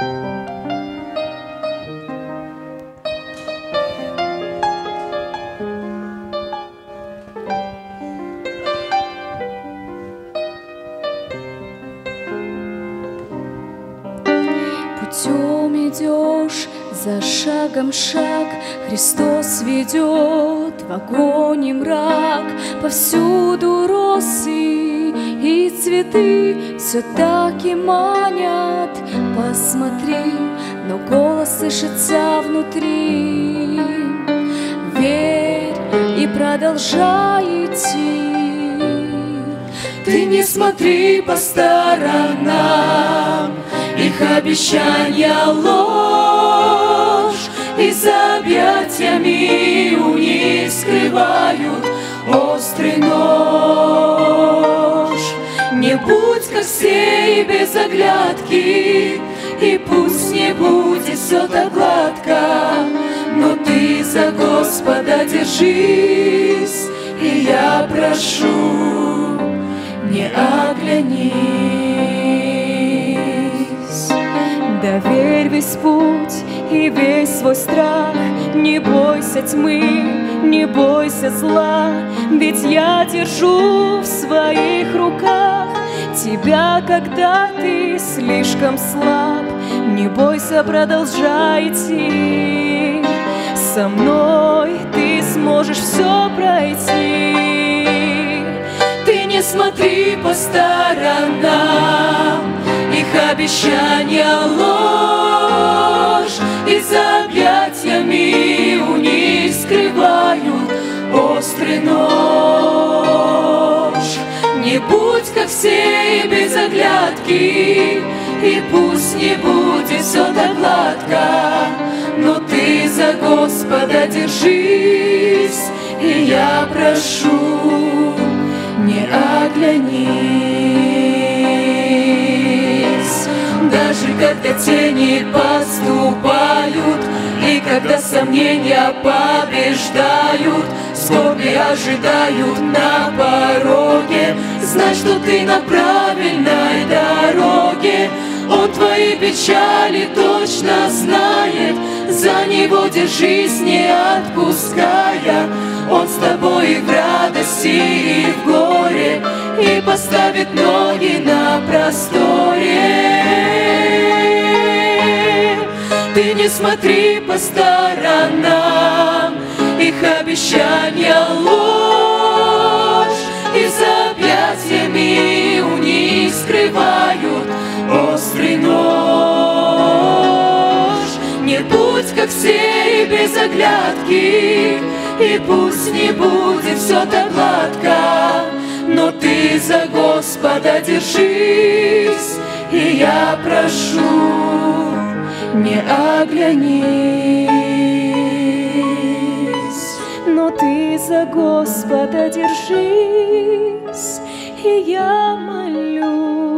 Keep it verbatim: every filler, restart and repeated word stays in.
Путем идешь, за шагом шаг, Христос ведет в огонь и мрак. Повсюду росы и цветы все так и манят. Посмотри, но голос слышится внутри. Верь и продолжай идти. Ты не смотри по сторонам, их обещания ложь, и за объятиями у них скрывают острый нож. Не будь как все и без оглядки, и пусть не будет все так гладко, но ты за Господа держись, и я прошу, не оглянись. Доверь весь путь и весь свой страх, не бойся тьмы, не бойся зла, ведь я держу в своих руках тебя, когда ты слишком слаб. Не бойся, продолжай идти, со мной ты сможешь все пройти. Ты не смотри по сторонам, их обещания ложь, и за объятиями у них скрывают острый нож. Не будь как все и без оглядки, и пусть не будет все так гладко, но ты за Господа держись, и я прошу, не оглянись. Даже когда тени поступают, и когда сомнения побеждают, скорби ожидают на пороге, знай, что ты на правильной дороге. Он твои печали точно знает, за Него держись, не отпуская. Он с тобой и в радости, и в горе, и поставит ноги на просторе. Ты не смотри по сторонам, их обещания ложь, и за объятиями у них скрывают острый нож. Не будь как все и без оглядки, и пусть не будет все так гладко, но ты за Господа держись, и я прошу, не оглянись. Но ты за Господа держись, и я молю.